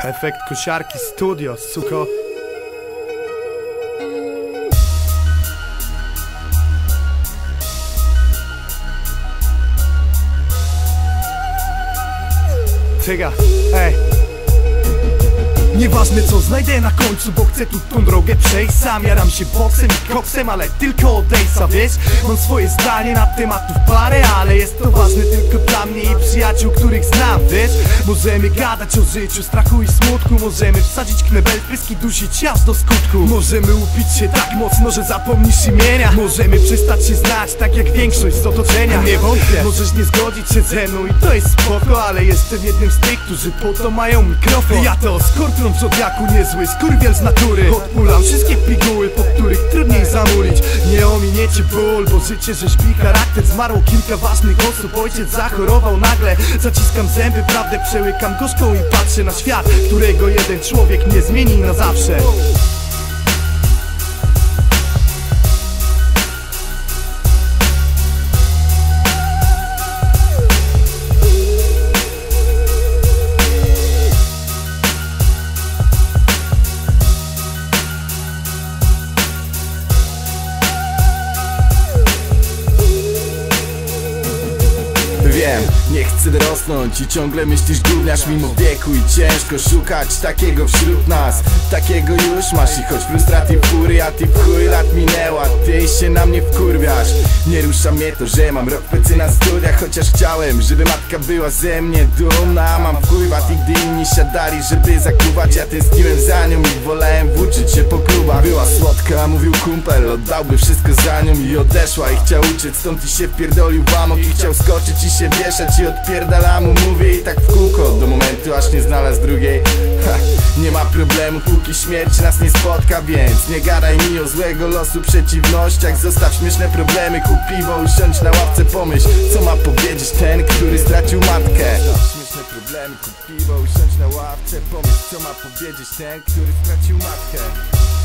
Efekt kosiarki studio, suko. Tyga, ej. Nieważne co znajdę na końcu, bo chcę tu tą drogę przejść. Sam jaram się boksem i koksem, ale tylko od Ace'a, wiesz? Mam swoje zdanie na tematów parę, ale jest to ważne tylko dla mnie i przyjaciół, których znam, wiesz? Możemy gadać o życiu, strachu i smutku. Możemy wsadzić knebel w pysk i dusić aż do skutku. Możemy upić się tak mocno, że zapomnisz imienia. Możemy przestać się znać, tak jak większość z otoczenia. Nie wątpię, możesz nie zgodzić się ze mną i to jest spoko, ale jestem jednym z tych, którzy po to mają mikrofon. Ja to skorpion w zodiaku, niezły skurwiel z natury. Odpulam wszystkie piguły, po których trudniej zamulić. Nie ominiecie ból, bo życie rzeźbi charakter. Zmarło kilka ważnych osób, ojciec zachorował nagle. Zaciskam zęby, prawdę przełykam gorzką i patrzę na świat, którego jeden człowiek nie zmieni na zawsze. Wiem, nie chcę dorosnąć i ciągle myślisz gówniarz mimo wieku i ciężko szukać takiego wśród nas. Takiego już masz i choć frustracji fury, a ty w chuj lat minęła, ty się na mnie wkurwiasz. Nie rusza mnie to, że mam rok plecy na studiach, chociaż chciałem, żeby matka była ze mnie dumna. Mam wpływ, i gdy inni siadali, żeby zakuwać, ja tęskniłem za nią i wolałem włóczyć się po klubach. Była słodka, mówił kumpel, oddałby wszystko za nią i odeszła i chciał uciec stąd i się wpierdolił w amok i chciał skoczyć i się wieszać i odpierdala mu, mówię i tak w kółko do momentu aż nie znalazł drugiej. Ha, nie ma problemu póki śmierć nas nie spotka, więc nie gadaj mi o złego losu przeciwnościach. Zostaw śmieszne problemy, kup piwo, usiądź na ławce, pomyśl co ma powiedzieć ten, który stracił matkę. Zostaw śmieszne problemy, kup piwo, usiądź na ławce, pomyśl co ma powiedzieć ten, który stracił matkę.